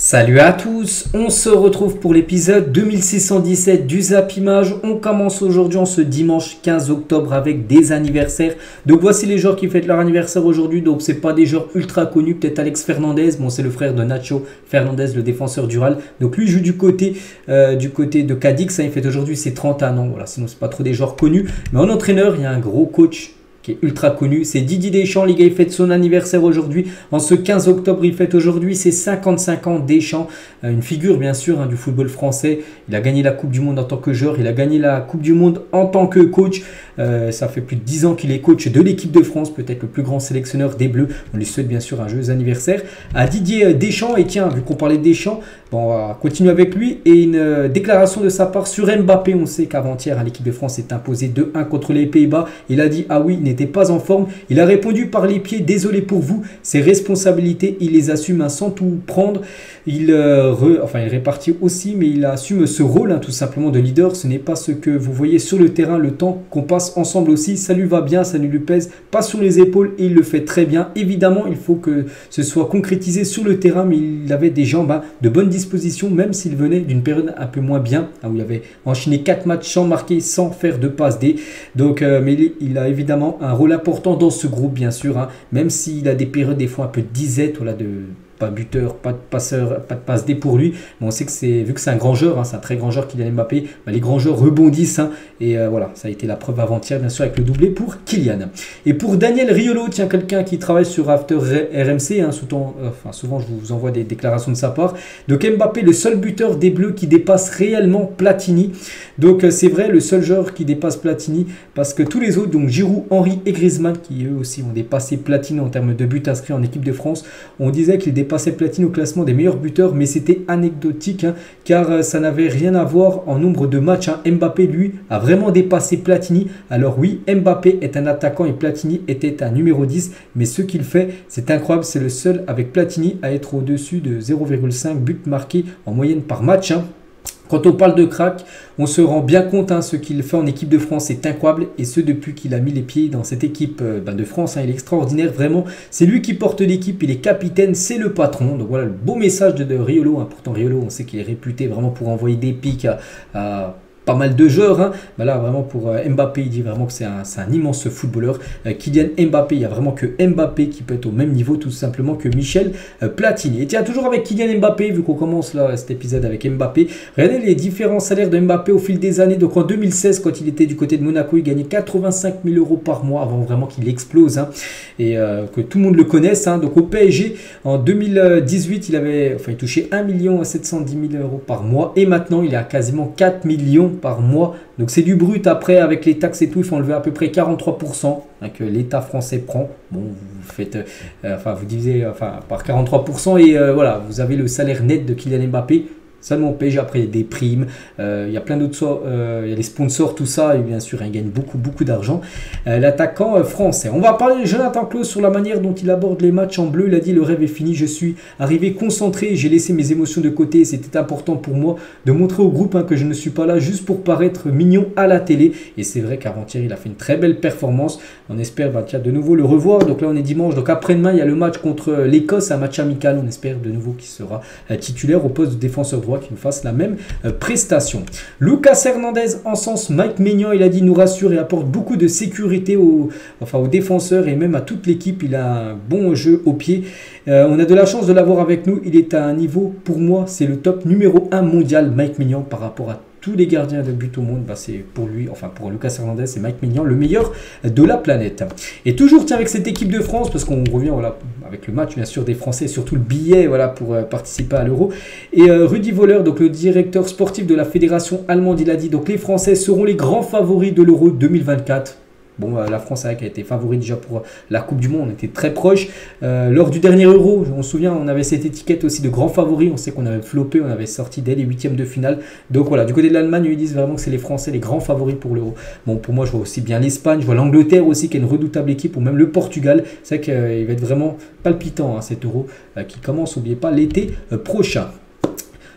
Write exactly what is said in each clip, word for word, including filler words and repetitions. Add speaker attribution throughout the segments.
Speaker 1: Salut à tous, on se retrouve pour l'épisode deux mille six cent dix-sept du Zap Image. On commence aujourd'hui en ce dimanche quinze octobre avec des anniversaires. Donc voici les joueurs qui fêtent leur anniversaire aujourd'hui. Donc c'est pas des joueurs ultra connus, peut-être Alex Fernandez, bon c'est le frère de Nacho Fernandez, le défenseur du Real. Donc lui joue du côté, euh, du côté de Cadix, hein, il fête aujourd'hui ses trente et un ans. Voilà, sinon c'est pas trop des joueurs connus. Mais en entraîneur, il y a un gros coach qui est ultra connu, c'est Didier Deschamps. Les gars, il fête son anniversaire aujourd'hui. En ce quinze octobre, il fête aujourd'hui ses cinquante-cinq ans. Deschamps, une figure bien sûr hein, du football français. Il a gagné la Coupe du Monde en tant que joueur, il a gagné la Coupe du Monde en tant que coach. Euh, ça fait plus de dix ans qu'il est coach de l'équipe de France, peut-être le plus grand sélectionneur des Bleus. On lui souhaite bien sûr un joyeux anniversaire à Didier Deschamps. Et tiens, vu qu'on parlait de Deschamps, bon, on va continuer avec lui. Et une euh, déclaration de sa part sur Mbappé. On sait qu'avant-hier, hein, l'équipe de France s'est imposée deux un contre les Pays-Bas. Il a dit, ah oui, il n'était pas en forme. Il a répondu par les pieds, désolé pour vous, ses responsabilités, il les assume hein, sans tout prendre. Il, euh, re, enfin, il répartit aussi, mais il assume ce rôle hein, tout simplement de leader. Ce n'est pas ce que vous voyez sur le terrain, le temps qu'on passe ensemble aussi. Ça lui va bien, ça ne lui pèse pas sur les épaules et il le fait très bien. Évidemment, il faut que ce soit concrétisé sur le terrain, mais il avait des jambes hein, de bonne disposition, même s'il venait d'une période un peu moins bien, hein, où il avait enchaîné quatre matchs sans marquer, sans faire de passe D. Donc, euh, mais il, il a évidemment un rôle important dans ce groupe, bien sûr, hein, même s'il a des périodes des fois un peu de disette, voilà, de pas buteur, pas de passeur, pas de passe D pour lui. Mais on sait que c'est, vu que c'est un grand joueur, hein, c'est un très grand joueur Kylian Mbappé, bah, les grands joueurs rebondissent. Hein, et euh, voilà, ça a été la preuve avant-hier, bien sûr, avec le doublé pour Kylian. Et pour Daniel Riolo, tiens, quelqu'un qui travaille sur After R M C, hein, souvent, euh, enfin, souvent je vous envoie des déclarations de sa part. Donc Mbappé, le seul buteur des Bleus qui dépasse réellement Platini. Donc euh, c'est vrai, le seul joueur qui dépasse Platini, parce que tous les autres, donc Giroud, Henry et Griezmann, qui eux aussi ont dépassé Platini en termes de buts inscrits en équipe de France, on disait qu'il dépassait Platini au classement des meilleurs buteurs, mais c'était anecdotique hein, car euh, ça n'avait rien à voir en nombre de matchs. Hein. Mbappé, lui, a vraiment dépassé Platini. Alors oui, Mbappé est un attaquant et Platini était un numéro dix, mais ce qu'il fait, c'est incroyable. C'est le seul avec Platini à être au-dessus de zéro virgule cinq buts marqués en moyenne par match. Hein. Quand on parle de crack, on se rend bien compte, hein, ce qu'il fait en équipe de France est incroyable. Et ce, depuis qu'il a mis les pieds dans cette équipe euh, ben de France. Hein, il est extraordinaire, vraiment. C'est lui qui porte l'équipe, il est capitaine, c'est le patron. Donc voilà le beau message de, de Riolo. Hein. Pourtant, Riolo, on sait qu'il est réputé vraiment pour envoyer des pics à... à pas mal de joueurs, hein. Ben là vraiment pour euh, Mbappé, il dit vraiment que c'est un, un immense footballeur. Euh, Kylian Mbappé, il n'y a vraiment que Mbappé qui peut être au même niveau tout simplement que Michel euh, Platini. Et tiens, toujours avec Kylian Mbappé, vu qu'on commence là cet épisode avec Mbappé, regardez les différents salaires de Mbappé au fil des années. Donc en deux mille seize, quand il était du côté de Monaco, il gagnait quatre-vingt-cinq mille euros par mois avant vraiment qu'il explose, hein, et euh, que tout le monde le connaisse. Hein. Donc au P S G, en deux mille dix-huit, il avait, enfin, il touchait un million sept cent dix mille euros par mois et maintenant il est à quasiment quatre millions par mois. Donc c'est du brut. Après, avec les taxes et tout, il faut enlever à peu près quarante-trois pour cent hein, que l'État français prend. Bon, vous faites, euh, enfin, vous divisez enfin, par quarante-trois pour cent et euh, voilà, vous avez le salaire net de Kylian Mbappé. Seulement au P S G, après il y a des primes, euh, il y a plein d'autres, euh, il y a les sponsors, tout ça, et bien sûr il gagne beaucoup beaucoup d'argent. Euh, L'attaquant euh, français. On va parler de Jonathan Klaus sur la manière dont il aborde les matchs en bleu. Il a dit: le rêve est fini, je suis arrivé concentré, j'ai laissé mes émotions de côté. C'était important pour moi de montrer au groupe hein, que je ne suis pas là juste pour paraître mignon à la télé. Et c'est vrai qu'avant-hier il a fait une très belle performance. On espère bah, tiens, de nouveau le revoir. Donc là on est dimanche, donc après-demain il y a le match contre l'Écosse, un match amical. On espère de nouveau qu'il sera euh, titulaire au poste de défenseur droit, qui nous fasse la même euh, prestation. Lucas Hernandez en sens Mike Maignan, il a dit: nous rassure et apporte beaucoup de sécurité aux, enfin, aux défenseurs et même à toute l'équipe. Il a un bon jeu au pied. Euh, on a de la chance de l'avoir avec nous. Il est à un niveau, pour moi, c'est le top numéro un mondial, Mike Maignan, par rapport à tous les gardiens de but au monde. Bah, c'est pour lui, enfin pour Lucas Hernandez, c'est Mike Maignan, le meilleur de la planète. Et toujours tiens avec cette équipe de France, parce qu'on revient voilà, avec le match bien sûr des Français, surtout le billet voilà, pour euh, participer à l'Euro. Et euh, Rudi Völler, donc le directeur sportif de la fédération allemande, il a dit: donc les Français seront les grands favoris de l'Euro deux mille vingt-quatre. Bon, euh, la France a été favori déjà pour la Coupe du Monde, on était très proche. Euh, lors du dernier Euro, on se souvient, on avait cette étiquette aussi de grand favori. On sait qu'on avait floppé, on avait sorti dès les huitièmes de finale. Donc voilà, du côté de l'Allemagne, ils disent vraiment que c'est les Français les grands favoris pour l'Euro. Bon, pour moi, je vois aussi bien l'Espagne, je vois l'Angleterre aussi qui est une redoutable équipe, ou même le Portugal. C'est vrai qu'il va être vraiment palpitant hein, cet Euro euh, qui commence, n'oubliez pas, l'été euh, prochain.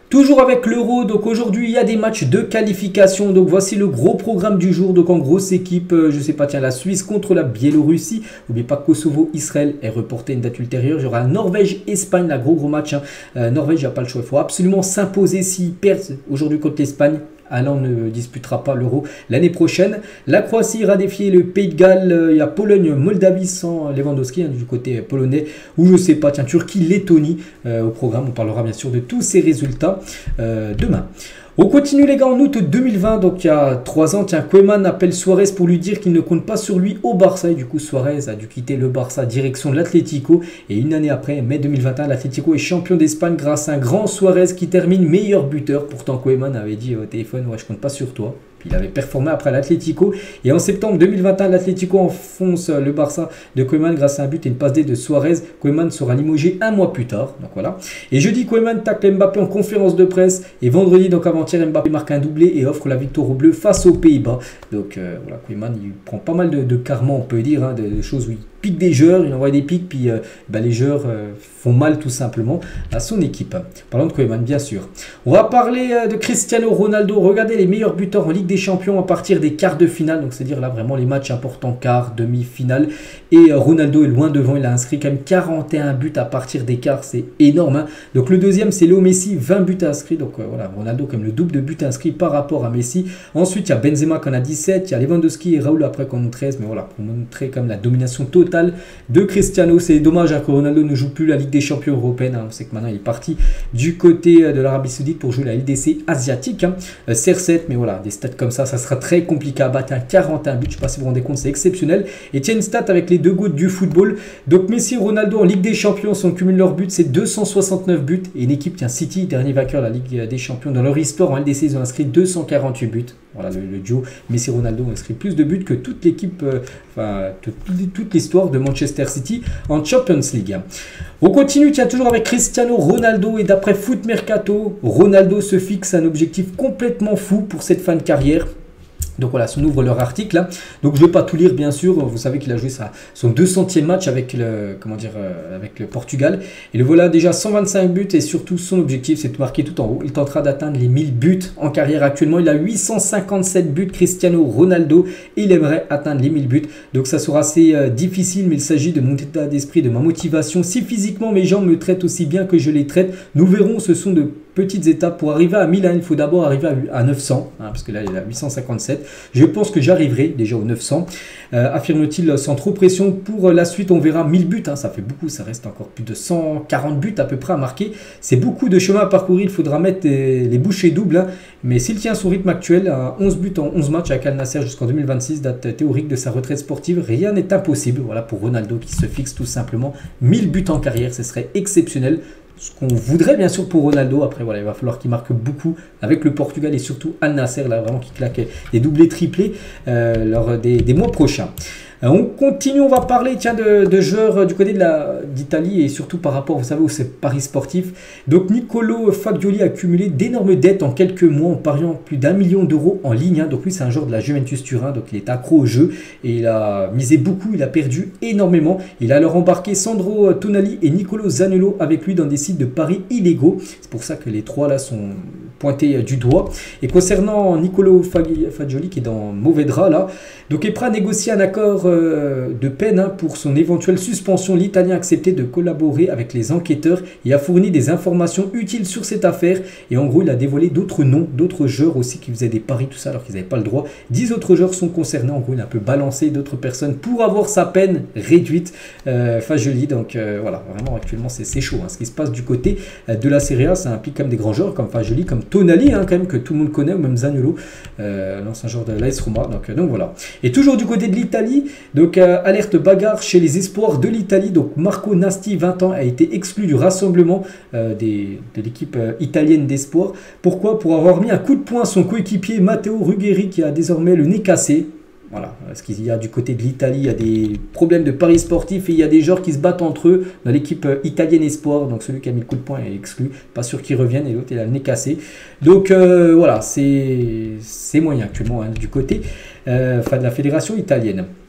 Speaker 1: Toujours avec l'Euro, donc aujourd'hui il y a des matchs de qualification, donc voici le gros programme du jour. Donc en grosse équipe, euh, je sais pas, tiens, la Suisse contre la Biélorussie, n'oubliez pas Kosovo, Israël est reporté une date ultérieure. Il y aura Norvège, Espagne, la gros gros match, hein. euh, Norvège, il n'y a pas le choix, il faut absolument s'imposer. S'ils perdent aujourd'hui contre l'Espagne, Alain ne disputera pas l'Euro l'année prochaine. La Croatie ira défier le Pays de Galles. Il y a Pologne, Moldavie sans Lewandowski, hein, du côté polonais. Ou je sais pas, tiens, Turquie, Lettonie euh, au programme. On parlera bien sûr de tous ces résultats euh, demain. On continue les gars en août deux mille vingt, donc il y a trois ans, tiens, Koeman appelle Suarez pour lui dire qu'il ne compte pas sur lui au Barça. Et du coup, Suarez a dû quitter le Barça direction l'Atlético. Et une année après, mai deux mille vingt et un, l'Atlético est champion d'Espagne grâce à un grand Suarez qui termine meilleur buteur. Pourtant, Koeman avait dit au téléphone, ouais, je compte pas sur toi. Puis il avait performé après l'Atlético. Et en septembre deux mille vingt et un, l'Atlético enfonce le Barça de Koeman grâce à un but et une passe D de Suarez. Koeman sera limogé un mois plus tard. Donc voilà. Et jeudi, Koeman tacle Mbappé en conférence de presse. Et vendredi, donc avant-hier, Mbappé marque un doublé et offre la victoire aux Bleus face aux Pays-Bas. Donc euh, voilà, Koeman, il prend pas mal de, de karma, on peut dire, hein, de, de choses où il pique des joueurs, il envoie des pics, puis euh, bah, les joueurs euh, font mal tout simplement à son équipe. Parlons de Koeman, bien sûr. On va parler euh, de Cristiano Ronaldo. Regardez les meilleurs buteurs en Ligue des Champions à partir des quarts de finale. Donc c'est-à-dire là vraiment les matchs importants, quart, demi-finale. Et euh, Ronaldo est loin devant, il a inscrit quand même quarante et un buts à partir des quarts, c'est énorme, hein. Donc le deuxième c'est Léo Messi, vingt buts inscrits. Donc euh, voilà, Ronaldo comme le double de buts inscrits par rapport à Messi. Ensuite il y a Benzema qui en a dix-sept, il y a Lewandowski et Raoul après qui en ont treize. Mais voilà, pour montrer comme la domination totale de Cristiano. C'est dommage hein, que Ronaldo ne joue plus la Ligue des Champions européenne, hein. On sait que maintenant il est parti du côté de l'Arabie Saoudite pour jouer la L D C asiatique, hein. euh, C R sept, mais voilà, des stats comme ça, ça sera très compliqué à battre, hein. quarante et un buts, je ne sais pas si vous vous rendez compte, c'est exceptionnel. Et tiens, une stat avec les deux gouttes du football. Donc Messi et Ronaldo en Ligue des Champions, son cumul leur buts, c'est deux cent soixante-neuf buts. Et une équipe, tiens, City, dernier vainqueur de la Ligue des Champions, dans leur histoire en L D C, ils ont inscrit deux cent quarante-huit buts. Voilà, le, le duo Messi-Ronaldo ont inscrit plus de buts que toute l'équipe, euh, enfin, toute, toute l'histoire de Manchester City en Champions League. On continue, tiens, toujours avec Cristiano Ronaldo. Et d'après Foot Mercato, Ronaldo se fixe un objectif complètement fou pour cette fin de carrière. Donc voilà, on ouvre leur article là. Donc je ne vais pas tout lire bien sûr. Vous savez qu'il a joué sa, son deux centième match avec le, comment dire, euh, avec le Portugal. Et le voilà déjà cent vingt-cinq buts et surtout son objectif c'est de marquer tout en haut. Il tentera d'atteindre les mille buts en carrière actuellement. Il a huit cent cinquante-sept buts Cristiano Ronaldo et il aimerait atteindre les mille buts. Donc ça sera assez euh, difficile mais il s'agit de mon état d'esprit, de ma motivation. Si physiquement mes gens me traitent aussi bien que je les traite, nous verrons, ce sont de petites étapes. Pour arriver à mille, il faut d'abord arriver à neuf cents, hein, parce que là il est à huit cent cinquante-sept. Je pense que j'arriverai déjà aux neuf cents, euh, affirme-t-il sans trop pression. Pour la suite, on verra mille buts, hein, ça fait beaucoup, ça reste encore plus de cent quarante buts à peu près à marquer. C'est beaucoup de chemin à parcourir, il faudra mettre les, les bouchées doubles, hein, mais s'il tient son rythme actuel, à onze buts en onze matchs avec Al Nassr jusqu'en deux mille vingt-six, date théorique de sa retraite sportive, rien n'est impossible. Voilà pour Ronaldo qui se fixe tout simplement mille buts en carrière, ce serait exceptionnel. Ce qu'on voudrait bien sûr pour Ronaldo. Après voilà, il va falloir qu'il marque beaucoup avec le Portugal et surtout Al Nassr là vraiment qui claque des doublés triplés euh, lors des, des mois prochains. Euh, on continue, on va parler tiens, de, de joueurs du côté d'Italie et surtout par rapport, vous savez, aux paris sportifs. Donc Nicolo Fagioli a cumulé d'énormes dettes en quelques mois en pariant plus d'un million d'euros en ligne, hein. Donc lui c'est un joueur de la Juventus Turin, donc il est accro au jeu et il a misé beaucoup, il a perdu énormément. Il a alors embarqué Sandro Tonali et Nicolo Zaniolo avec lui dans des sites de paris illégaux. C'est pour ça que les trois là sont pointés du doigt. Et concernant Nicolo Fagioli qui est dans mauvais drap là, donc est prêt à négocier un accord de peine hein, pour son éventuelle suspension. L'Italien a accepté de collaborer avec les enquêteurs et a fourni des informations utiles sur cette affaire. Et en gros, il a dévoilé d'autres noms, d'autres joueurs aussi qui faisaient des paris, tout ça, alors qu'ils n'avaient pas le droit. dix autres joueurs sont concernés. En gros, il a un peu balancé d'autres personnes pour avoir sa peine réduite. Euh, Fagioli, donc euh, voilà, vraiment actuellement, c'est chaud. Hein. Ce qui se passe du côté euh, de la Serie A, ça implique comme des grands joueurs comme Fagioli, comme Tonali, hein, quand même, que tout le monde connaît, ou même Zaniolo, euh, l'ancien joueur de l'A S Roma. Donc, euh, donc voilà. Et toujours du côté de l'Italie, donc euh, alerte bagarre chez les espoirs de l'Italie. Donc Marco Nasti, vingt ans, a été exclu du rassemblement euh, des, de l'équipe euh, italienne d'espoir. Pourquoi? Pour avoir mis un coup de poing à son coéquipier Matteo Ruggeri qui a désormais le nez cassé. Voilà, ce qu'il y a du côté de l'Italie, il y a des problèmes de paris sportifs et il y a des joueurs qui se battent entre eux dans l'équipe italienne espoir. Donc celui qui a mis le coup de poing est exclu, pas sûr qu'il revienne et l'autre il a le nez cassé. Donc euh, voilà, c'est moyen actuellement hein, du côté euh, enfin, de la fédération italienne.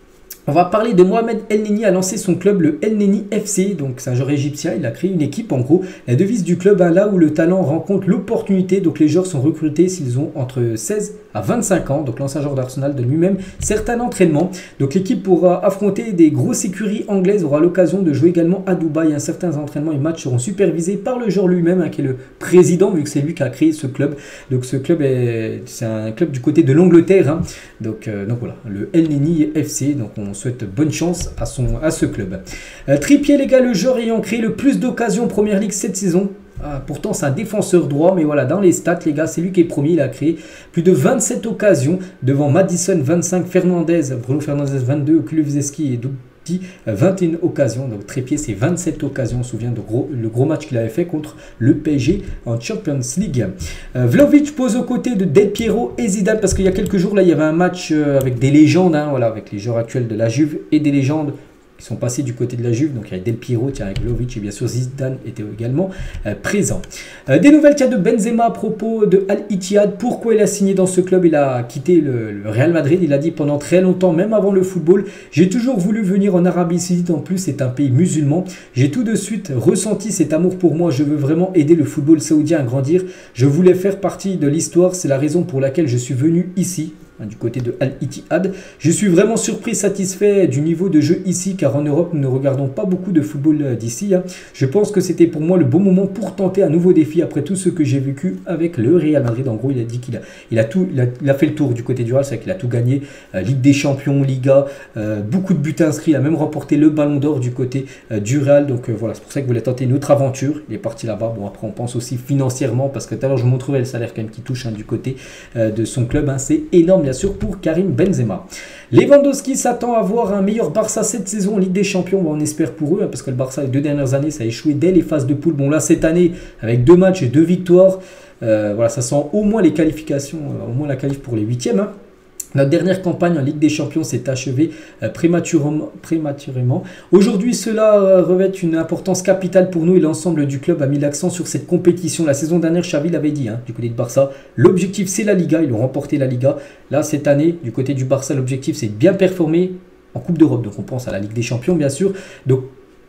Speaker 1: On va parler de Mohamed El Neni a lancé son club, le El Neni F C, donc c'est un joueur égyptien, il a créé une équipe en gros. La devise du club, hein, là où le talent rencontre l'opportunité, donc les joueurs sont recrutés s'ils ont entre seize à vingt-cinq ans, donc l'ancien joueur d'Arsenal de lui-même certains entraînements. Donc l'équipe pourra affronter des grosses écuries anglaises, aura l'occasion de jouer également à Dubaï. Hein, certains entraînements et matchs seront supervisés par le joueur lui-même, hein, qui est le président, vu que c'est lui qui a créé ce club. Donc ce club est, c'est un club du côté de l'Angleterre, hein. donc, euh, donc voilà, le El Neni F C, donc on souhaite bonne chance à, son, à ce club. Euh, Trippier, les gars, le joueur ayant créé le plus d'occasions en Première Ligue cette saison. Ah, pourtant, c'est un défenseur droit, mais voilà, dans les stats, les gars, c'est lui qui est premier. Il a créé plus de vingt-sept occasions devant Madison, vingt-cinq, Fernandez, Bruno Fernandez, vingt-deux, Kulusevski et Douti, vingt et une occasions. Donc, Trippier, c'est vingt-sept occasions. On se souvient de gros, le gros match qu'il avait fait contre le P S G en Champions League. Euh, Vlahovic pose aux côtés de Del Piero et Zidane, parce qu'il y a quelques jours, là, il y avait un match euh, avec des légendes, hein, voilà, avec les joueurs actuels de la Juve et des légendes qui sont passés du côté de la Juve. Donc il y a Del Piero, tiens, avec Vlahovic et bien sûr Zidane était également euh, présent. Euh, des nouvelles, tiens, de Benzema à propos de Al Ittihad. Pourquoi il a signé dans ce club? Il a quitté le, le Real Madrid. Il a dit pendant très longtemps, même avant le football, j'ai toujours voulu venir en Arabie Saoudite. En plus, c'est un pays musulman. J'ai tout de suite ressenti cet amour pour moi. Je veux vraiment aider le football saoudien à grandir. Je voulais faire partie de l'histoire. C'est la raison pour laquelle je suis venu ici, du côté de Al Ittihad. Je suis vraiment surpris, satisfait du niveau de jeu ici, car en Europe, nous ne regardons pas beaucoup de football d'ici. Je pense que c'était pour moi le bon moment pour tenter un nouveau défi après tout ce que j'ai vécu avec le Real Madrid. En gros, il a dit qu'il a, il a, tout, il a, il a fait le tour du côté du Real, c'est qu'il a tout gagné. Euh, Ligue des Champions, Liga, euh, beaucoup de buts inscrits. Il a même remporté le Ballon d'Or du côté euh, du Real. Donc euh, voilà, c'est pour ça qu'il voulait tenter une autre aventure. Il est parti là-bas. Bon, après, on pense aussi financièrement, parce que tout à l'heure, je vous montrerai le salaire quand même qui touche, hein, du côté euh, de son club. Hein. C'est énorme, bien sûr, pour Karim Benzema. Lewandowski s'attend à voir un meilleur Barça cette saison en Ligue des Champions. Bon, on espère pour eux, hein, parce que le Barça, les deux dernières années, ça a échoué dès les phases de poule. Bon, là, cette année, avec deux matchs et deux victoires, euh, voilà, ça sent au moins les qualifications, euh, au moins la qualif pour les huitièmes. Hein. Notre dernière campagne en Ligue des Champions s'est achevée euh, prématurément. prématurément. Aujourd'hui, cela euh, revêt une importance capitale pour nous et l'ensemble du club a mis l'accent sur cette compétition. La saison dernière, Xavi l'avait dit, hein, du côté de Barça, l'objectif c'est la Liga, ils ont remporté la Liga. Là, cette année, du côté du Barça, l'objectif c'est de bien performer en Coupe d'Europe. Donc on pense à la Ligue des Champions, bien sûr. Donc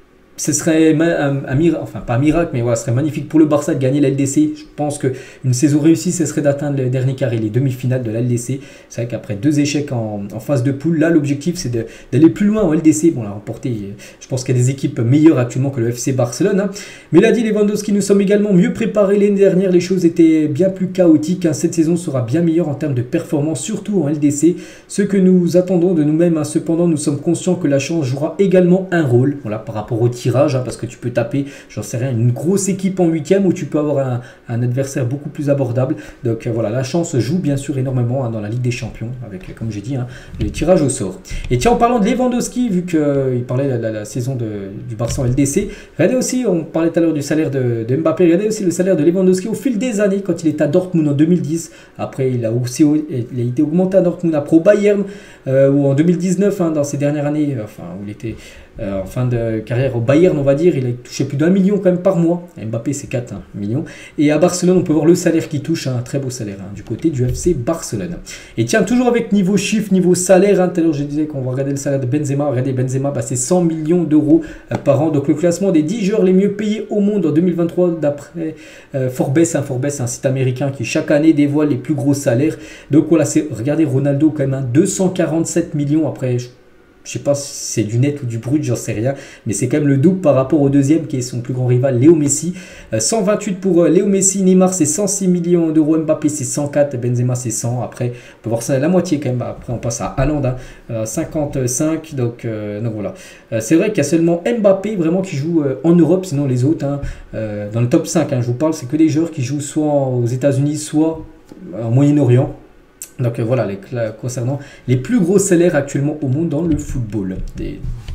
Speaker 1: ce serait un, un, un miracle, enfin pas un miracle, mais voilà, ce serait magnifique pour le Barça de gagner la L D C. Je pense qu'une saison réussie, ce serait d'atteindre le dernier carré, les demi-finales de la L D C. C'est vrai qu'après deux échecs en, en phase de poule, là l'objectif c'est d'aller plus loin en L D C. Bon, on l'a remporté, je pense qu'il y a des équipes meilleures actuellement que le F C Barcelone. Hein. Mais l'a dit Lewandowski, nous sommes également mieux préparés. L'année dernière, les choses étaient bien plus chaotiques. Hein. Cette saison sera bien meilleure en termes de performance, surtout en L D C. Ce que nous attendons de nous-mêmes, hein. Cependant, nous sommes conscients que la chance jouera également un rôle, voilà, par rapport au tirage, hein, parce que tu peux taper, j'en sais rien, une grosse équipe en huitième où tu peux avoir un, un adversaire beaucoup plus abordable. Donc euh, voilà, la chance joue bien sûr énormément, hein, dans la Ligue des Champions, avec, comme j'ai dit, hein, les tirages au sort. Et tiens, en parlant de Lewandowski, vu qu'il euh, parlait de la, la, la saison de, du Barça en L D C, regardez aussi, on parlait tout à l'heure du salaire de, de Mbappé, regardez aussi le salaire de Lewandowski au fil des années, quand il était à Dortmund en deux mille dix, après il a aussi il a été augmenté à Dortmund, après au Bayern, euh, ou en deux mille dix-neuf, hein, dans ces dernières années, euh, enfin où il était euh, en fin de carrière au Bayern, on va dire, il a touché plus d'un million quand même par mois. Mbappé c'est quatre hein, millions. Et à Barcelone, on peut voir le salaire qui touche, un très beau salaire, hein, du côté du F C Barcelone. Et tiens, toujours avec niveau chiffre, niveau salaire, hein, tout à l'heure je disais qu'on va regarder le salaire de Benzema. Regardez Benzema, bah, c'est cent millions d'euros euh, par an. Donc le classement des dix joueurs les mieux payés au monde en deux mille vingt-trois d'après euh, Forbes. Hein, Forbes, un site américain qui chaque année dévoile les plus gros salaires. Donc voilà, regardez Ronaldo quand même, hein, deux cent quarante-sept millions. Après, je Je sais pas si c'est du net ou du brut, j'en sais rien. Mais c'est quand même le double par rapport au deuxième qui est son plus grand rival, Léo Messi. Euh, cent vingt-huit pour euh, Léo Messi. Neymar c'est cent six millions d'euros. Mbappé c'est cent quatre. Benzema c'est cent. Après, on peut voir ça à la moitié quand même. Après, on passe à Haaland, hein, euh, cinquante-cinq. Donc, euh, donc voilà. Euh, c'est vrai qu'il y a seulement Mbappé vraiment qui joue euh, en Europe. Sinon les autres, hein, euh, dans le top cinq, hein, je vous parle, c'est que des joueurs qui jouent soit aux États-Unis, soit au Moyen-Orient. Donc euh, voilà, les, concernant les plus gros salaires actuellement au monde dans le football, des,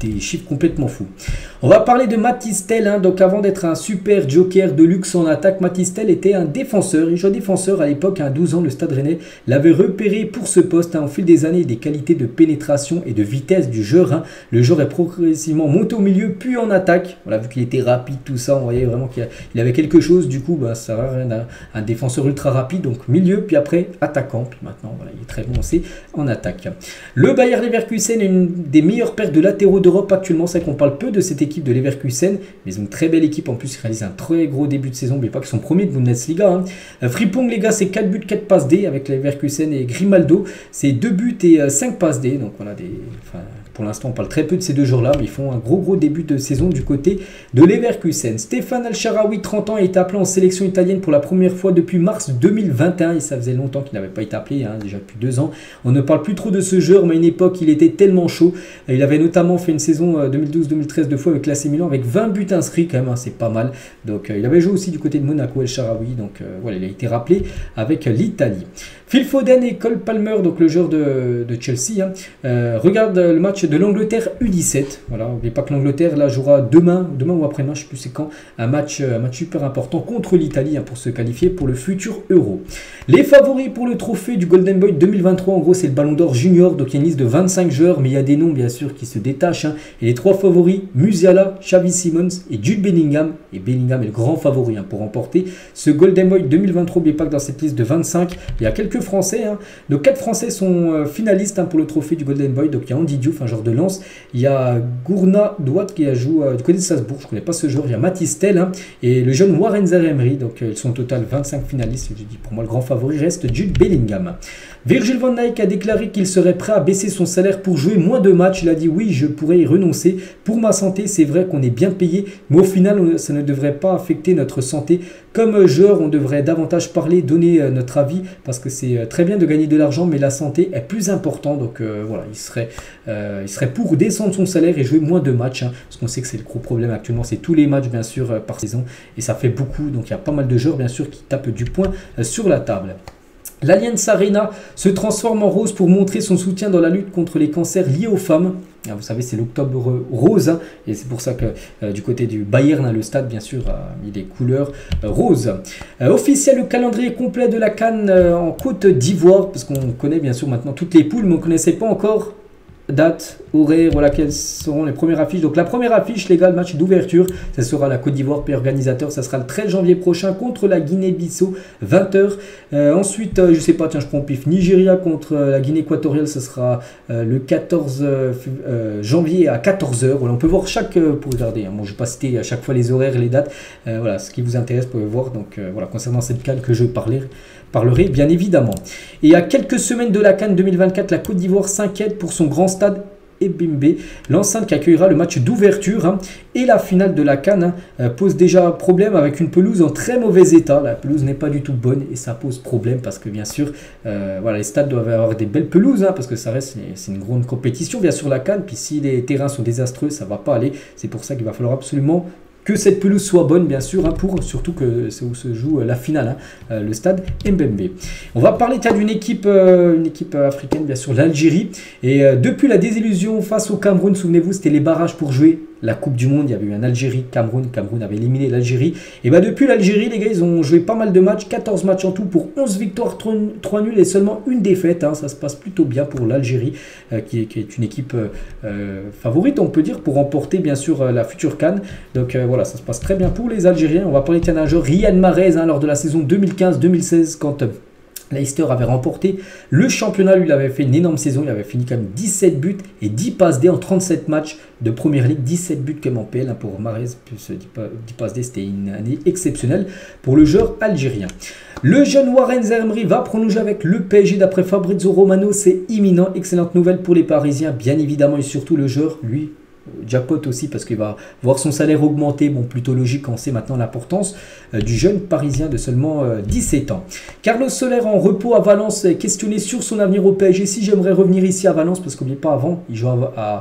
Speaker 1: des chiffres complètement fous. On va parler de Mathys Tel, hein. Donc avant d'être un super joker de luxe en attaque, Mathys Tel était un défenseur. Il jouait défenseur à l'époque, à douze ans, le Stade Rennais l'avait repéré pour ce poste, hein. Au fil des années, des qualités de pénétration et de vitesse du joueur, hein. Le joueur est progressivement monté au milieu, puis en attaque. Voilà, vu qu'il était rapide, tout ça, on voyait vraiment qu'il avait quelque chose. Du coup, bah, ça va rien d'un un défenseur ultra rapide, donc milieu, puis après attaquant. Puis maintenant, voilà, il est très bon aussi en attaque. Le Bayer Leverkusen est une des meilleures paires de latéraux d'Europe actuellement. C'est qu'on parle peu de cette équipe de Leverkusen, mais ils ont une très belle équipe. En plus, ils réalisent un très gros début de saison. N'oubliez pas qu'ils sont premiers de Bundesliga, hein. euh, Frimpong, les gars, c'est quatre buts, quatre passes D avec Leverkusen, et Grimaldo, c'est deux buts et euh, cinq passes D. Donc voilà, des, enfin, pour l'instant, on parle très peu de ces deux joueurs-là, mais ils font un gros gros début de saison du côté de Leverkusen. Stéphane El Shaarawy, trente ans, est appelé en sélection italienne pour la première fois depuis mars deux mille vingt et un. Et ça faisait longtemps qu'il n'avait pas été appelé, hein, déjà depuis deux ans. On ne parle plus trop de ce joueur, mais à une époque, il était tellement chaud. Il avait notamment fait une saison deux mille douze deux mille treize deux fois avec l'A C Milan avec vingt buts inscrits quand même, hein, c'est pas mal. Donc euh, il avait joué aussi du côté de Monaco, El Shaarawy. Donc euh, voilà, il a été rappelé avec l'Italie. Phil Foden et Cole Palmer, donc le joueur de, de Chelsea, hein, euh, regarde le match de l'Angleterre U dix-sept. Voilà, n'oubliez pas que l'Angleterre là jouera demain, demain ou après-demain, je ne sais plus c'est quand, un match, un match super important contre l'Italie, hein, pour se qualifier pour le futur Euro. Les favoris pour le trophée du Golden Boy deux mille vingt-trois, en gros c'est le Ballon d'Or Junior, donc il y a une liste de vingt-cinq joueurs, mais il y a des noms bien sûr qui se détachent, hein. Et les trois favoris, Musiala, Xavi Simons et Jude Bellingham. Et Bellingham est le grand favori, hein, pour remporter ce Golden Boy deux mille vingt-trois. N'oubliez pas que dans cette liste de vingt-cinq, il y a quelques Français, hein. Donc quatre Français sont euh, finalistes, hein, pour le trophée du Golden Boy. Donc il y a Andy Diouf, un joueur de Lens, il y a Gourna Douat qui a joué euh, du côté de Salzbourg, je ne connais pas ce joueur, il y a Mathys Tel, hein, et le jeune Warren Zaïre-Emery. Donc euh, ils sont au total vingt-cinq finalistes. Je dis pour moi le grand favori reste Jude Bellingham. Virgil van Dijk a déclaré qu'il serait prêt à baisser son salaire pour jouer moins de matchs. Il a dit oui, je pourrais y renoncer. Pour ma santé, c'est vrai qu'on est bien payé, mais au final, ça ne devrait pas affecter notre santé. Comme joueur, on devrait davantage parler, donner notre avis, parce que c'est très bien de gagner de l'argent, mais la santé est plus importante. Donc euh, voilà, il serait, euh, il serait pour descendre son salaire et jouer moins de matchs, hein, parce qu'on sait que c'est le gros problème actuellement, c'est tous les matchs bien sûr par saison, et ça fait beaucoup. Donc il y a pas mal de joueurs bien sûr qui tapent du poing sur la table. L'Allianz Arena se transforme en rose pour montrer son soutien dans la lutte contre les cancers liés aux femmes. Vous savez, c'est l'octobre rose, hein, et c'est pour ça que euh, du côté du Bayern, hein, le stade bien sûr a mis des couleurs euh, roses. Euh, officiel, le calendrier complet de la CAN euh, en Côte d'Ivoire, parce qu'on connaît bien sûr maintenant toutes les poules, mais on ne connaissait pas encore date, horaire, voilà quelles seront les premières affiches. Donc la première affiche, les gars, le match d'ouverture, ça sera la Côte d'Ivoire, pays organisateur, ça sera le treize janvier prochain contre la Guinée-Bissau, vingt heures. Euh, ensuite, euh, je sais pas, tiens, je prends au pif, Nigeria contre euh, la Guinée équatoriale, ça sera euh, le quatorze euh, janvier à quatorze heures. Voilà, on peut voir chaque, euh, pour regarder, hein, bon, je vais pas citer à chaque fois les horaires et les dates, euh, voilà, ce qui vous intéresse, vous pouvez voir. Donc euh, voilà, concernant cette CAN que je parlerai, parlerai bien évidemment. Et à quelques semaines de la CAN deux mille vingt-quatre, la Côte d'Ivoire s'inquiète pour son grand stade Ebimbe, l'enceinte qui accueillera le match d'ouverture, hein, et la finale de la CAN, hein, euh, pose déjà problème avec une pelouse en très mauvais état. La pelouse n'est pas du tout bonne et ça pose problème parce que bien sûr euh, voilà, les stades doivent avoir des belles pelouses, hein, parce que ça reste, c'est une grande compétition bien sûr la CAN, puis si les terrains sont désastreux ça va pas aller. C'est pour ça qu'il va falloir absolument que cette pelouse soit bonne, bien sûr, hein, pour surtout que c'est où se joue la finale, hein, euh, le stade Mbembe. On va parler d'une équipe, euh, une équipe africaine, bien sûr, l'Algérie. Et euh, depuis la désillusion face au Cameroun, souvenez-vous, c'était les barrages pour jouer la Coupe du Monde. Il y avait eu un Algérie-Cameroun. Cameroun avait éliminé l'Algérie. Et bah depuis l'Algérie, les gars, ils ont joué pas mal de matchs, quatorze matchs en tout pour onze victoires, trois nuls et seulement une défaite. Hein. Ça se passe plutôt bien pour l'Algérie, euh, qui, est, qui est une équipe euh, favorite, on peut dire, pour remporter, bien sûr, euh, la future CAN. Donc euh, voilà, ça se passe très bien pour les Algériens. On va parler d'un joueur, Riyad Mahrez, hein, lors de la saison deux mille quinze deux mille seize, quand euh, Leicester avait remporté le championnat. Lui, il avait fait une énorme saison. Il avait fini quand même dix-sept buts et dix passes D en trente-sept matchs de Première Ligue. dix-sept buts comme en P L, hein, pour Mahrez, plus dix passes D. C'était une année exceptionnelle pour le joueur algérien. Le jeune Warren Zaïre-Emery va prolonger avec le P S G d'après Fabrizio Romano. C'est imminent. Excellente nouvelle pour les Parisiens, bien évidemment, et surtout le joueur, lui, jackpot aussi, parce qu'il va voir son salaire augmenter. Bon, plutôt logique, on sait maintenant l'importance euh, du jeune parisien de seulement euh, dix-sept ans. Carlos Soler en repos à Valence, questionné sur son avenir au P S G. Si j'aimerais revenir ici à Valence, parce qu'oubliez pas, avant il jouait à, à,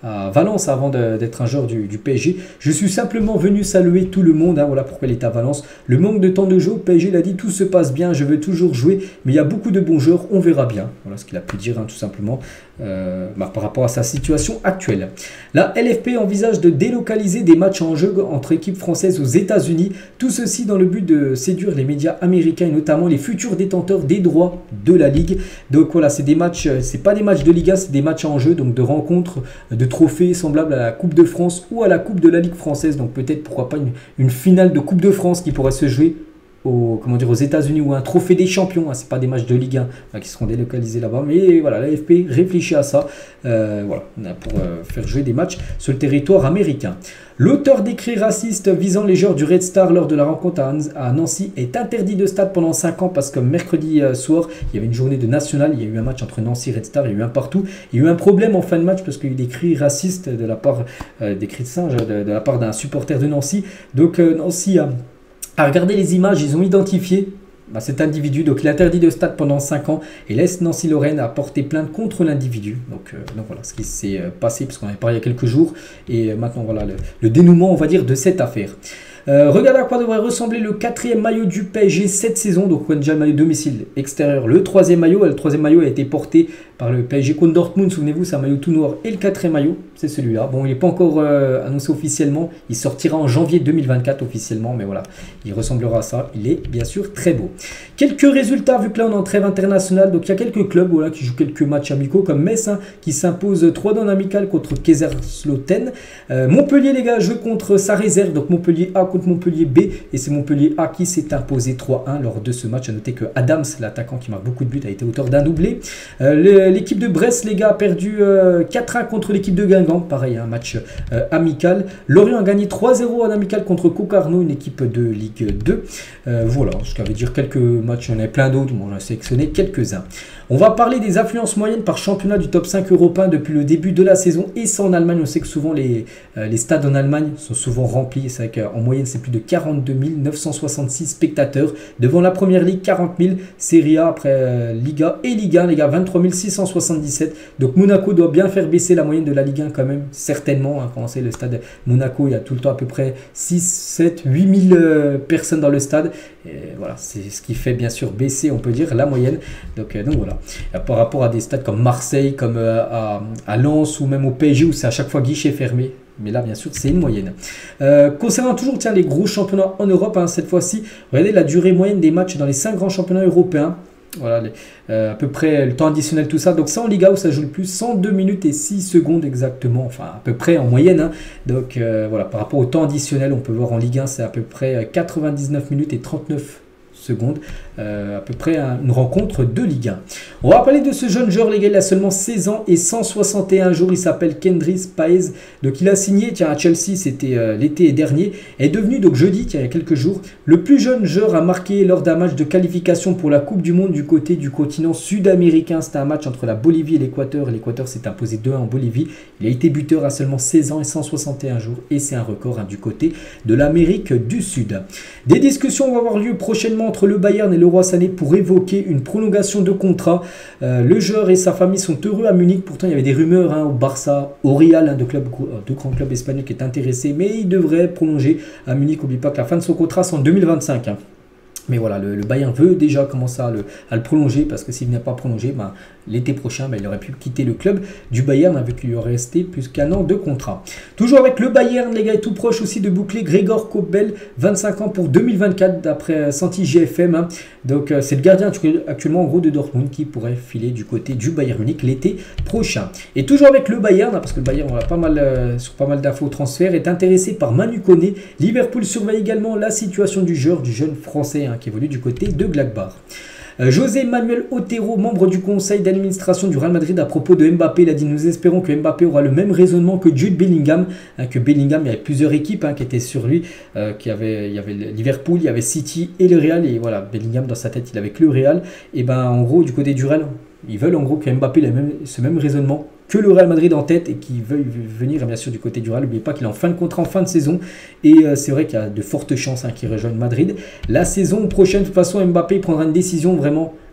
Speaker 1: à Valence avant d'être un joueur du, du P S G. Je suis simplement venu saluer tout le monde, hein, voilà pourquoi il est à Valence. Le manque de temps de jeu au P S G, il a dit tout se passe bien, je veux toujours jouer, mais il y a beaucoup de bons joueurs, on verra bien. Voilà ce qu'il a pu dire, hein, tout simplement, euh, bah, par rapport à sa situation actuelle. La L F P envisage de délocaliser des matchs en jeu entre équipes françaises aux États-Unis, tout ceci dans le but de séduire les médias américains et notamment les futurs détenteurs des droits de la Ligue. Donc voilà, c'est des matchs, c'est pas des matchs de Liga, c'est des matchs en jeu, donc de rencontres, de trophées semblables à la Coupe de France ou à la Coupe de la Ligue française. Donc peut-être pourquoi pas une, une finale de Coupe de France qui pourrait se jouer Aux, comment dire, aux États-Unis ou un trophée des champions, hein, c'est pas des matchs de Ligue un hein, qui seront délocalisés là-bas, mais voilà, la F P réfléchit à ça, euh, voilà, pour euh, faire jouer des matchs sur le territoire américain. L'auteur d'écrits racistes visant les joueurs du Red Star lors de la rencontre à, à Nancy est interdit de stade pendant cinq ans parce que mercredi euh, soir, il y avait une journée de national, il y a eu un match entre Nancy et Red Star, il y a eu un partout, il y a eu un problème en fin de match parce qu'il y a eu des cris racistes de la part euh, des cris de singe de, de la part d'un supporter de Nancy. Donc euh, Nancy a À regarder les images, ils ont identifié bah, cet individu. Donc, il est interdit de stade pendant cinq ans. Et l'Est Nancy-Lorraine a porté plainte contre l'individu. Donc, euh, donc, voilà ce qui s'est euh, passé, parce qu'on avait parlé il y a quelques jours. Et euh, maintenant, voilà le, le dénouement, on va dire, de cette affaire. Euh, regardez à quoi devrait ressembler le quatrième maillot du P S G cette saison. Donc, on a déjà le maillot domicile extérieur. Le troisième maillot, le troisième maillot a été porté par le P S G contre Dortmund. Souvenez-vous, c'est un maillot tout noir. Et le quatrième maillot, c'est celui-là. Bon, il n'est pas encore euh, annoncé officiellement. Il sortira en janvier deux mille vingt-quatre officiellement. Mais voilà, il ressemblera à ça. Il est bien sûr très beau. Quelques résultats, vu que là on est en trêve internationale. Donc, il y a quelques clubs voilà, qui jouent quelques matchs amicaux, comme Metz, hein, qui s'impose trois deux en amical contre Kaiserslautern. Euh, Montpellier, les gars, joue contre sa réserve. Donc, Montpellier A contre Montpellier B. Et c'est Montpellier A qui s'est imposé trois un lors de ce match. À noter que Adams, l'attaquant qui marque beaucoup de buts, a été auteur d'un doublé. Euh, L'équipe de Brest, les gars, a perdu euh, quatre un contre l'équipe de Guingamp. Pareil, un match euh, amical. Lorient a gagné trois zéro en amical contre Concarneau, une équipe de Ligue deux. Euh, voilà, ce qui veut dire quelques matchs. Il y en a plein d'autres. Bon, on a sélectionné quelques-uns. On va parler des affluences moyennes par championnat du top cinq européen depuis le début de la saison. Et ça en Allemagne. On sait que souvent les, euh, les stades en Allemagne sont souvent remplis. C'est vrai qu'en moyenne, c'est plus de quarante-deux mille neuf cent soixante-six spectateurs. Devant la première ligue, quarante mille. Serie A après euh, Liga et Ligue un, les gars, vingt-trois mille six cent soixante-dix-sept. Donc Monaco doit bien faire baisser la moyenne de la Ligue un quand même, certainement. Hein, quand on sait le stade Monaco, il y a tout le temps à peu près six, sept, huit mille euh, personnes dans le stade. Et voilà, c'est ce qui fait bien sûr baisser, on peut dire, la moyenne. Donc, euh, donc voilà. Et par rapport à des stades comme Marseille, comme euh, à, à Lens ou même au P S G où c'est à chaque fois guichet fermé. Mais là, bien sûr, c'est une moyenne. Euh, concernant toujours tiens, les gros championnats en Europe, hein, cette fois-ci, regardez la durée moyenne des matchs dans les cinq grands championnats européens. Voilà, les, euh, à peu près le temps additionnel, tout ça. Donc, ça en Liga où ça joue le plus, cent deux minutes et six secondes exactement. Enfin, à peu près en moyenne. Hein. Donc, euh, voilà, par rapport au temps additionnel, on peut voir en Ligue un, c'est à peu près quatre-vingt-dix-neuf minutes et trente-neuf secondes. Euh, à peu près un, une rencontre de Ligue un. On va parler de ce jeune joueur, les gars, il a seulement seize ans et cent soixante et un jours. Il s'appelle Kendrick Paez. Donc, il a signé, tiens, à Chelsea, c'était euh, l'été dernier. Est devenu, donc jeudi, tiens, il y a quelques jours, le plus jeune joueur à marquer lors d'un match de qualification pour la Coupe du Monde du côté du continent sud-américain. C'était un match entre la Bolivie et l'Équateur. L'Équateur s'est imposé deux un en Bolivie. Il a été buteur à seulement seize ans et cent soixante et un jours. Et c'est un record hein, du côté de l'Amérique du Sud. Des discussions vont avoir lieu prochainement entre le Bayern et le Roi Sané pour évoquer une prolongation de contrat. Euh, le joueur et sa famille sont heureux à Munich. Pourtant, il y avait des rumeurs hein, au Barça, au Real, hein, de, club, de grands clubs espagnols qui est intéressé. Mais il devrait prolonger à Munich. N'oublie pas que la fin de son contrat, c'est en deux mille vingt-cinq. Hein. Mais voilà, le, le Bayern veut déjà commencer à le, à le prolonger parce que s'il n'est pas prolongé, ben, l'été prochain, ben, il aurait pu quitter le club du Bayern vu qu'il lui aurait resté plus qu'un an de contrat. Toujours avec le Bayern, les gars, est tout proche aussi de boucler Gregor Kobel, vingt-cinq ans pour deux mille vingt-quatre d'après Santi G F M. Hein. Donc euh, c'est le gardien actuellement en gros de Dortmund qui pourrait filer du côté du Bayern Munich l'été prochain. Et toujours avec le Bayern, hein, parce que le Bayern, on a pas mal, euh, sur pas mal d'infos transfert, est intéressé par Manu Koné. Liverpool surveille également la situation du joueur, du jeune français hein, qui évolue du côté de Gladbach. Euh, José Manuel Otero, membre du conseil d'administration du Real Madrid, à propos de Mbappé, il a dit: nous espérons que Mbappé aura le même raisonnement que Jude Bellingham. Hein, que Bellingham, il y avait plusieurs équipes hein, qui étaient sur lui. Euh, qui avait, il y avait Liverpool, il y avait City et le Real. Et voilà, Bellingham dans sa tête, il avait que le Real. Et ben en gros, du côté du Real, ils veulent en gros que Mbappé ait même, ce même raisonnement que le Real Madrid en tête et qui veut venir bien sûr du côté du Real. N'oubliez pas qu'il est en fin de contrat, en fin de saison. Et euh, c'est vrai qu'il y a de fortes chances hein, qu'il rejoigne Madrid. La saison prochaine, de toute façon, Mbappé prendra une décision vraiment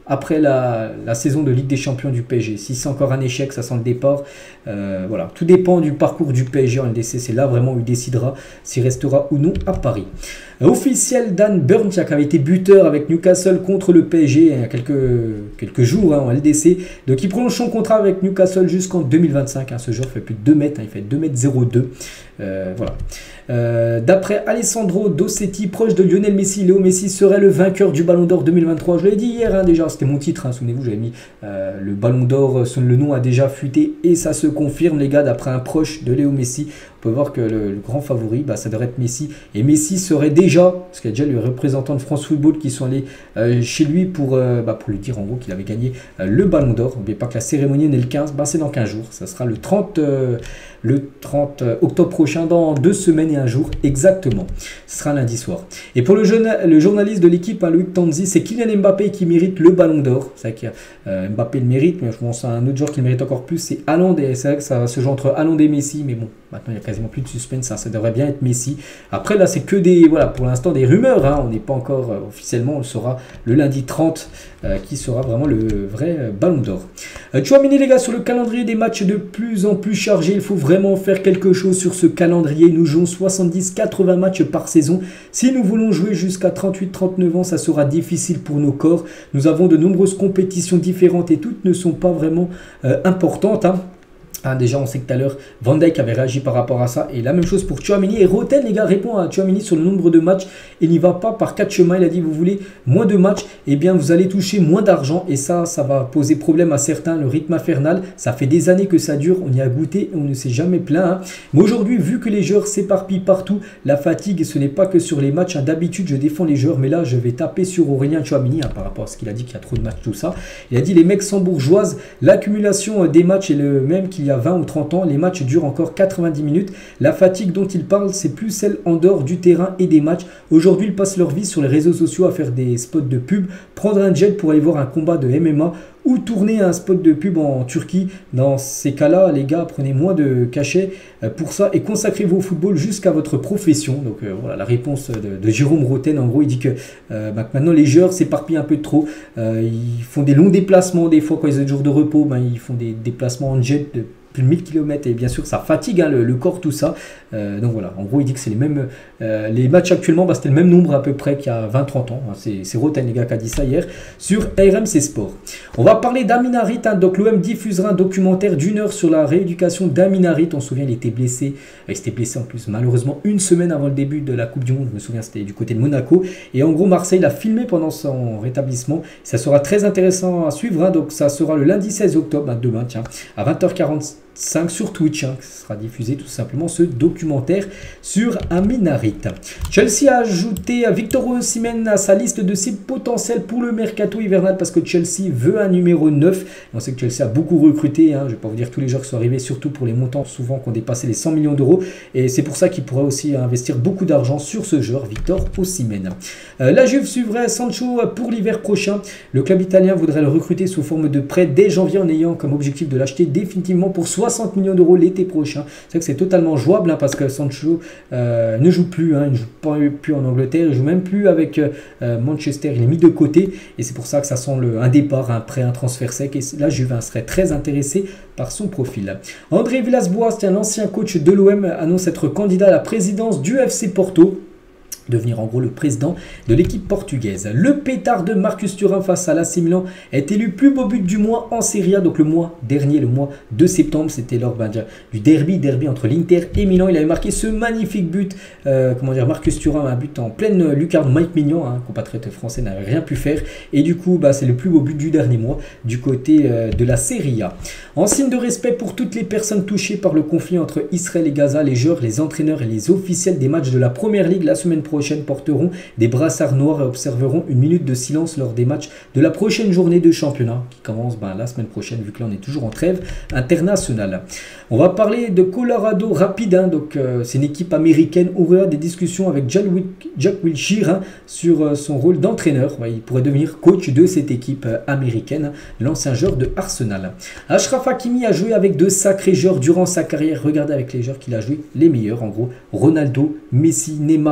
Speaker 1: après la, la saison de Ligue des Champions du P S G. Si c'est encore un échec, ça sent le départ. Euh, voilà, tout dépend du parcours du P S G en L D C. C'est là vraiment où il décidera s'il restera ou non à Paris. Euh, officiel, Dan Burn qui avait été buteur avec Newcastle contre le P S G il y a quelques, quelques jours hein, en L D C. Donc il prolonge son contrat avec Newcastle jusqu'en deux mille vingt-cinq. Hein. Ce joueur fait plus de deux mètres, hein, il fait deux mètres zéro deux. Euh, voilà. Euh, D'après Alessandro Dossetti, proche de Lionel Messi, Léo Messi serait le vainqueur du Ballon d'Or deux mille vingt-trois. Je l'ai dit hier hein, déjà, c'était mon titre, hein, souvenez-vous, j'avais mis euh, le Ballon d'Or, le nom a déjà fuité et ça se confirme les gars, d'après un proche de Léo Messi. On peut voir que le, le grand favori, bah, ça devrait être Messi. Et Messi serait déjà, parce qu'il y a déjà les représentants de France Football qui sont allés euh, chez lui pour, euh, bah, pour lui dire en gros qu'il avait gagné euh, le Ballon d'Or. N'oubliez pas que la cérémonie n'est le quinze, bah, c'est dans quinze jours. Ça sera le trente, euh, le trente octobre prochain, dans deux semaines et un jour exactement. Ce sera lundi soir. Et pour le, jeune, le journaliste de l'équipe, hein, Loïc Tanzi, c'est Kylian Mbappé qui mérite le Ballon d'Or. C'est vrai que euh, Mbappé le mérite, mais je pense à un autre joueur qui le mérite encore plus, c'est Haaland. Et c'est vrai que ça va se jouer entre Haaland et Messi, mais bon, maintenant il y a quasiment plus de suspense, hein, ça devrait bien être Messi. Après là c'est que des, voilà, pour l'instant des rumeurs, hein, on n'est pas encore euh, officiellement, on le saura le lundi trente, euh, qui sera vraiment le vrai euh, Ballon d'Or. Euh, Tchouaméni les gars, sur le calendrier des matchs de plus en plus chargés, il faut vraiment faire quelque chose sur ce calendrier. Nous jouons soixante-dix à quatre-vingts matchs par saison. Si nous voulons jouer jusqu'à trente-huit à trente-neuf ans, ça sera difficile pour nos corps. Nous avons de nombreuses compétitions différentes et toutes ne sont pas vraiment euh, importantes, hein. Ah, déjà, on sait que tout à l'heure, Van Dijk avait réagi par rapport à ça. Et la même chose pour Tchouaméni. Et Roten, les gars, répond à Tchouaméni sur le nombre de matchs. Il n'y va pas par quatre chemins. Il a dit, vous voulez moins de matchs, eh bien, vous allez toucher moins d'argent. Et ça, ça va poser problème à certains. Le rythme infernal, ça fait des années que ça dure. On y a goûté, on ne s'est jamais plaint. Hein. Mais aujourd'hui, vu que les joueurs s'éparpillent partout, la fatigue, ce n'est pas que sur les matchs. Hein. D'habitude, je défends les joueurs. Mais là, je vais taper sur Aurélien Tchouaméni hein, par rapport à ce qu'il a dit, qu'il y a trop de matchs, tout ça. Il a dit, les mecs sans bourgeoise, l'accumulation des matchs est le même qu'il y a vingt ou trente ans, les matchs durent encore quatre-vingt-dix minutes. La fatigue dont il parle, c'est plus celle en dehors du terrain et des matchs. Aujourd'hui, ils passent leur vie sur les réseaux sociaux à faire des spots de pub, prendre un jet pour aller voir un combat de M M A ou tourner un spot de pub en Turquie. Dans ces cas-là, les gars, prenez moins de cachets pour ça et consacrez-vous au football jusqu'à votre profession. Donc euh, voilà la réponse de, de Jérôme Roten. En gros, il dit que euh, bah, maintenant les joueurs s'éparpillent un peu trop. Euh, ils font des longs déplacements des fois quand ils ont des jours de repos. Bah, ils font des déplacements en jet de plus de mille kilomètres et bien sûr ça fatigue hein, le, le corps, tout ça. Euh, donc voilà, en gros il dit que c'est les mêmes, euh, les matchs actuellement, bah, c'était le même nombre à peu près qu'il y a vingt trente ans. Hein. C'est Roten les gars qui a dit ça hier sur R M C Sport. On va parler d'Amin Harit, hein. Donc l'O M diffusera un documentaire d'une heure sur la rééducation d'Amin Harit. On se souvient, il était blessé, il s'était blessé en plus malheureusement une semaine avant le début de la Coupe du Monde. Je me souviens, c'était du côté de Monaco. Et en gros Marseille l'a filmé pendant son rétablissement. Ça sera très intéressant à suivre, hein. Donc ça sera le lundi seize octobre, hein, demain tiens, à vingt heures quarante-cinq sur Twitch, hein, qui sera diffusé tout simplement ce documentaire sur Amin Harit. Chelsea a ajouté Victor Osimhen à sa liste de cibles potentielles pour le mercato hivernal parce que Chelsea veut un numéro neuf. On sait que Chelsea a beaucoup recruté, hein, je ne vais pas vous dire tous les joueurs qui sont arrivés, surtout pour les montants souvent qui ont dépassé les cent millions d'euros, et c'est pour ça qu'il pourrait aussi investir beaucoup d'argent sur ce joueur, Victor Osimhen. Euh, la Juve suivrait Sancho pour l'hiver prochain. Le club italien voudrait le recruter sous forme de prêt dès janvier en ayant comme objectif de l'acheter définitivement pour soixante millions d'euros l'été prochain. C'est vrai que c'est totalement jouable hein, parce que Sancho euh, ne joue plus, hein, il ne joue pas plus en Angleterre, il ne joue même plus avec euh, Manchester, il est mis de côté et c'est pour ça que ça sent le, un départ, un prêt, un transfert sec et la Juve serait très intéressée par son profil. André Villas-Boas, l'ancien coach de l'O M, annonce être candidat à la présidence du F C Porto. Devenir en gros le président de l'équipe portugaise. Le pétard de Marcus Thuram face à l'A C Milan est élu plus beau but du mois en Serie A. Donc le mois dernier, le mois de septembre, c'était lors ben, du derby, derby entre l'Inter et Milan. Il avait marqué ce magnifique but. Euh, comment dire, Marcus Thuram, un but en pleine lucarne. Mike Maignan, hein, compatriote français, n'avait rien pu faire. Et du coup, bah, c'est le plus beau but du dernier mois du côté euh, de la Serie A. En signe de respect pour toutes les personnes touchées par le conflit entre Israël et Gaza, les joueurs, les entraîneurs et les officiels des matchs de la Première Ligue la semaine prochaine prochaine porteront des brassards noirs et observeront une minute de silence lors des matchs de la prochaine journée de championnat qui commence ben, la semaine prochaine vu que là on est toujours en trêve internationale. On va parler de Colorado Rapids, hein, donc euh, c'est une équipe américaine. Aura des discussions avec Jack, Jack Wilshere hein, sur euh, son rôle d'entraîneur. Ouais, il pourrait devenir coach de cette équipe euh, américaine, l'ancien joueur de Arsenal. Achraf Hakimi a joué avec de sacrés joueurs durant sa carrière. Regardez avec les joueurs qu'il a joué, les meilleurs en gros. Ronaldo, Messi, Neymar, Benzema,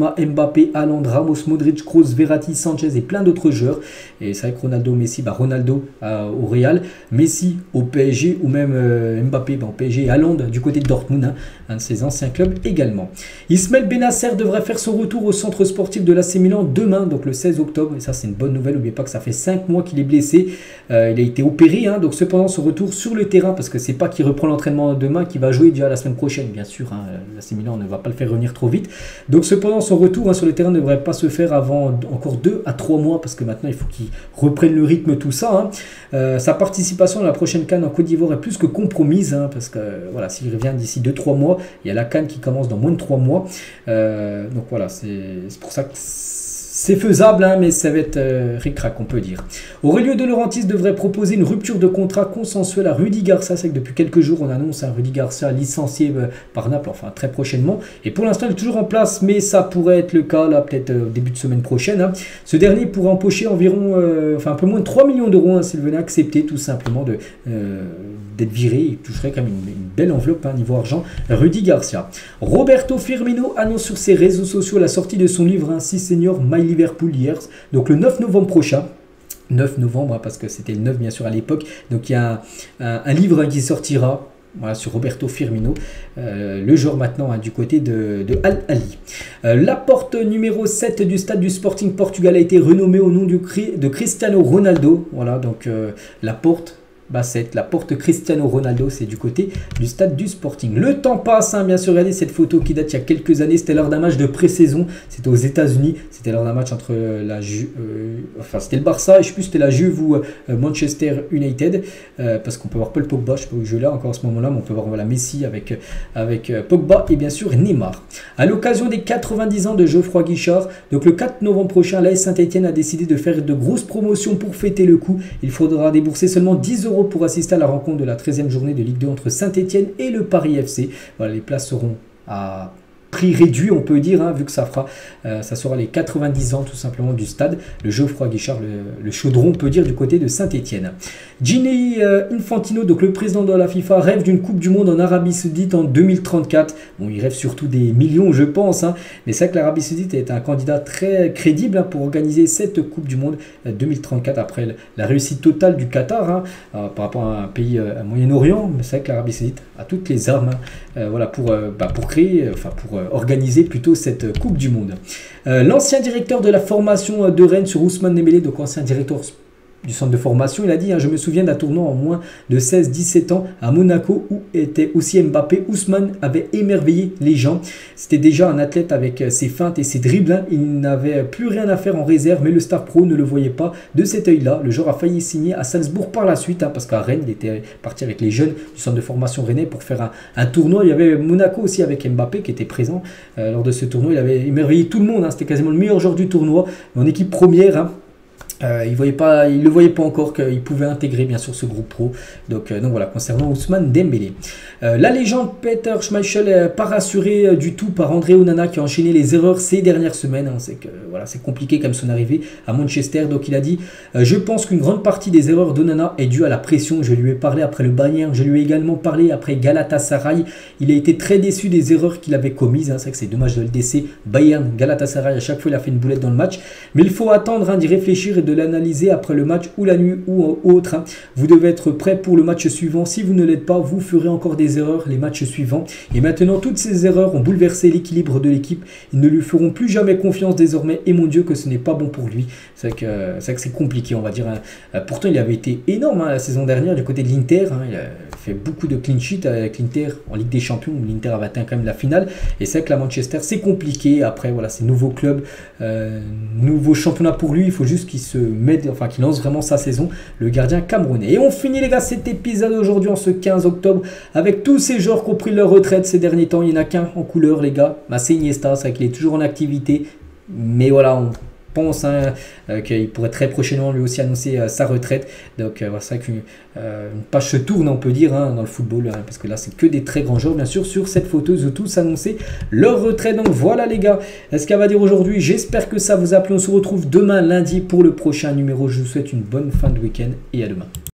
Speaker 1: Benzema, Mbappé, Haaland, Ramos, Modric, Kroos, Verratti, Sanchez et plein d'autres joueurs. Et c'est vrai que Ronaldo, Messi, bah Ronaldo euh, au Real, Messi au P S G ou même euh, Mbappé bah, au P S G et Haaland du côté de Dortmund, hein, un de ses anciens clubs également. Ismaël Bennacer devrait faire son retour au centre sportif de l'A C Milan demain, donc le seize octobre. Et ça, c'est une bonne nouvelle. N'oubliez pas que ça fait cinq mois qu'il est blessé. Euh, il a été opéré, hein, donc cependant, son retour sur le terrain, parce que c'est pas qu'il reprend l'entraînement demain, qu'il va jouer déjà la semaine prochaine, bien sûr. Hein, l'A C Milan ne va pas le faire revenir trop vite. Donc cependant, son retour hein, sur le terrain ne devrait pas se faire avant encore deux à trois mois, parce que maintenant, il faut qu'il reprenne le rythme, tout ça. Hein. Euh, sa participation à la prochaine CAN en Côte d'Ivoire est plus que compromise, hein, parce que voilà, s'il revient d'ici deux trois mois, il y a la CAN qui commence dans moins de trois mois. Euh, donc voilà, c'est pour ça que c'est faisable, hein, mais ça va être euh, ric-rac, on peut dire. Aurelio De Laurentiis devrait proposer une rupture de contrat consensuelle à Rudy Garcia. C'est que depuis quelques jours, on annonce un hein, Rudy Garcia licencié euh, par Naples, enfin très prochainement. Et pour l'instant, il est toujours en place, mais ça pourrait être le cas, là, peut-être euh, début de semaine prochaine. Hein. Ce dernier pourrait empocher environ, euh, enfin un peu moins de trois millions d'euros hein, s'il venait accepter tout simplement de... Euh, d'être viré, il toucherait quand même une, une belle enveloppe hein, niveau argent. Rudy Garcia. Roberto Firmino annonce sur ses réseaux sociaux la sortie de son livre ainsi Senior My Liverpool Years, donc le neuf novembre prochain. neuf novembre, hein, parce que c'était le neuf bien sûr à l'époque. Donc il y a un, un, un livre hein, qui sortira. Voilà, sur Roberto Firmino, euh, le joueur maintenant hein, du côté de, de Al Ahly. Euh, la porte numéro sept du stade du Sporting Portugal a été renommée au nom du, de Cristiano Ronaldo. Voilà, donc euh, la porte Bassett, la porte Cristiano Ronaldo, c'est du côté du stade du Sporting. Le temps passe, hein, bien sûr, regardez cette photo qui date il y a quelques années, c'était lors d'un match de pré-saison, c'était aux États-Unis, c'était lors d'un match entre la Ju euh, enfin c'était le Barça et je sais plus c'était la Juve ou euh, Manchester United, euh, parce qu'on peut voir Paul Pogba, je sais pas où il joue là encore à ce moment-là, mais on peut voir voilà, Messi avec, avec euh, Pogba et bien sûr Neymar. À l'occasion des quatre-vingt-dix ans de Geoffroy Guichard, donc le quatre novembre prochain, l'A S Saint-Etienne a décidé de faire de grosses promotions pour fêter le coup. Il faudra débourser seulement dix euros pour assister à la rencontre de la treizième journée de Ligue deux entre Saint-Etienne et le Paris F C. Voilà, les places seront à prix réduit, on peut dire, hein, vu que ça fera, euh, ça sera les quatre-vingt-dix ans tout simplement du stade, le Geoffroy Guichard, le, le chaudron, on peut dire, du côté de Saint-Etienne. Gianni euh, Infantino, donc le président de la FIFA, rêve d'une Coupe du Monde en Arabie Saoudite en deux mille trente-quatre. Bon, il rêve surtout des millions, je pense, hein, mais c'est vrai que l'Arabie Saoudite est un candidat très crédible hein, pour organiser cette Coupe du Monde euh, deux mille trente-quatre, après la réussite totale du Qatar hein, euh, par rapport à un pays euh, à Moyen-Orient, mais c'est vrai que l'Arabie Saoudite a toutes les armes hein, euh, voilà, pour, euh, bah, pour créer, enfin pour euh, organiser plutôt cette Coupe du Monde. Euh, L'ancien directeur de la formation de Rennes sur Ousmane Dembélé, donc ancien directeur du centre de formation, il a dit hein, je me souviens d'un tournoi en moins de seize dix-sept ans à Monaco où était aussi Mbappé. Ousmane avait émerveillé les gens. C'était déjà un athlète avec ses feintes et ses dribbles. Hein. Il n'avait plus rien à faire en réserve, mais le Star Pro ne le voyait pas de cet œil-là. Le joueur a failli signer à Salzbourg par la suite, hein, parce qu'à Rennes, il était parti avec les jeunes du centre de formation rennais pour faire un, un tournoi. Il y avait Monaco aussi avec Mbappé qui était présent euh, lors de ce tournoi. Il avait émerveillé tout le monde. Hein. C'était quasiment le meilleur joueur du tournoi en équipe première. Hein. Euh, il ne le voyait pas encore qu'il pouvait intégrer bien sûr ce groupe pro. Donc, euh, donc voilà, concernant Ousmane Dembélé. Euh, la légende Peter Schmeichel n'est pas rassuré euh, du tout par André Onana qui a enchaîné les erreurs ces dernières semaines. Hein. C'est que voilà, c'est compliqué comme son arrivée à Manchester. Donc il a dit euh, je pense qu'une grande partie des erreurs d'Onana est due à la pression. Je lui ai parlé après le Bayern, je lui ai également parlé après Galatasaray. Il a été très déçu des erreurs qu'il avait commises. Hein. C'est vrai que c'est dommage de le décès. Bayern, Galatasaray, à chaque fois il a fait une boulette dans le match. Mais il faut attendre hein, d'y réfléchir et de l'analyser après le match ou la nuit ou autre. Hein. Vous devez être prêt pour le match suivant. Si vous ne l'êtes pas, vous ferez encore des erreurs les matchs suivants. Et maintenant, toutes ces erreurs ont bouleversé l'équilibre de l'équipe. Ils ne lui feront plus jamais confiance désormais. Et mon Dieu, que ce n'est pas bon pour lui. C'est vrai que c'est, c'est compliqué, on va dire. Hein. Pourtant, il avait été énorme hein, la saison dernière du côté de l'Inter. Hein. Il a fait beaucoup de clean sheet avec l'Inter en Ligue des Champions, où l'Inter avait atteint quand même la finale. Et c'est vrai que la Manchester, c'est compliqué. Après, voilà, c'est nouveau club, euh, nouveau championnat pour lui. Il faut juste qu'il se mette, enfin qu'il lance vraiment sa saison, le gardien camerounais. Et on finit les gars cet épisode aujourd'hui en ce quinze octobre avec tous ces joueurs qui ont pris leur retraite ces derniers temps. Il n'y en a qu'un en couleur les gars, bah, c'est Iniesta, c'est vrai qu'il est toujours en activité, mais voilà, on pense hein, euh, qu'il pourrait très prochainement lui aussi annoncer euh, sa retraite. Donc euh, c'est vrai qu'une euh, une page se tourne, on peut dire, hein, dans le football, hein, parce que là c'est que des très grands joueurs bien sûr sur cette photo. Ils ont tous annoncé leur retraite. Donc voilà les gars, ce qu'elle va dire aujourd'hui. J'espère que ça vous a plu. On se retrouve demain lundi pour le prochain numéro. Je vous souhaite une bonne fin de week-end et à demain.